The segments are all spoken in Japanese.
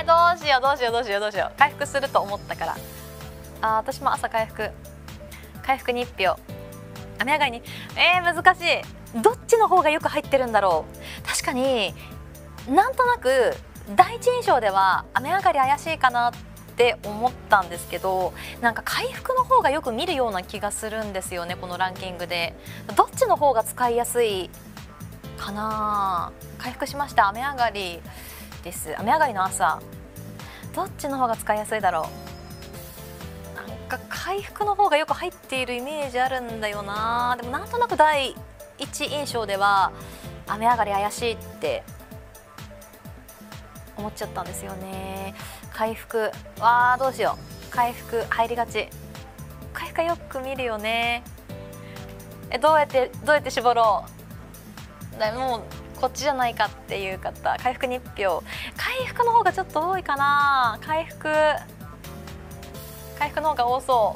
どうしようどうしようどうしようどうしよう。回復すると思ったから。私も朝回復に1票、雨上がりに。難しい。どっちの方がよく入ってるんだろう。確かになんとなく第一印象では雨上がり怪しいかなって思ったんですけど、なんか回復の方がよく見るような気がするんですよね、このランキングで。どっちの方が使いやすいかな。回復しました。雨上がりです。雨上がりの朝、どっちの方が使いやすいだろう。なんか回復の方がよく入っているイメージあるんだよな。でもなんとなく第一印象では雨上がり怪しいって思っちゃったんですよね。回復どうしよう。回復入りがち。回復よく見るよね。どうやって絞ろう。もうこっちじゃないかっていう方、回復に1票。回復の方がちょっと多いかな。回復の方が多そう。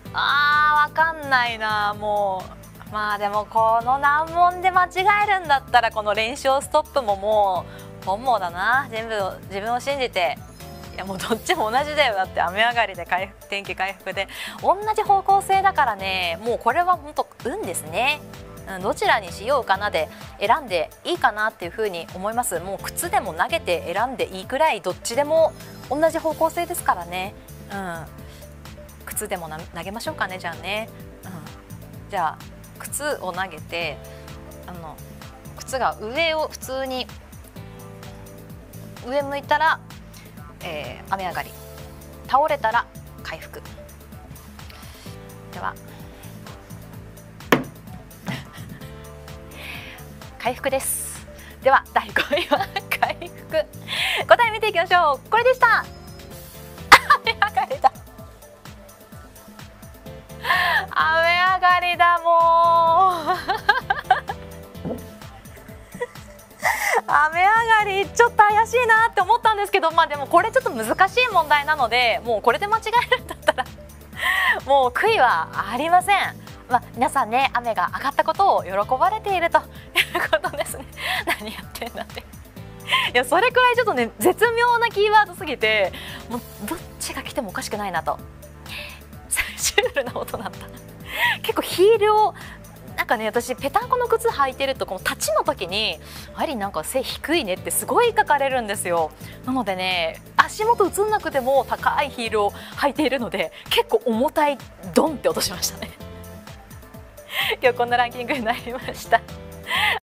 わかんないな。もうまあでもこの難問で間違えるんだったらこの連勝ストップももう本望だな。全部自分を信じて。いやもうどっちも同じだよ。だって雨上がりで天気回復で同じ方向性だからね。もうこれは本当運ですね。どちらにしようかなで選んでいいかなっていうふうに思います。もう靴でも投げて選んでいいくらいどっちでも同じ方向性ですからね。靴でも投げましょうかね。じゃあね、じゃあ靴を投げて、靴が上を普通に上向いたら、雨上がり、倒れたら回復。では回復です。では第5位は回復。答え見ていきましょう。これでした。雨上がりだ。雨上がりだ。もう雨上がりちょっと怪しいなって思ったんですけど、でもこれちょっと難しい問題なので、もうこれで間違えるんだったらもう悔いはありません。皆さんね、雨が上がったことを喜ばれているということですね。何やってんだって。いや、それくらいちょっとね、絶妙なキーワードすぎて、もうどっちが来てもおかしくないなと。シュールな音だった。結構ヒールをなんかね、私ペタンコの靴履いてるとこの立ちの時にやはりなんか背低いねってすごい書かれるんですよ。なのでね、足元映んなくても高いヒールを履いているので結構重たいドンって落としましたね。今日こんなランキングになりました。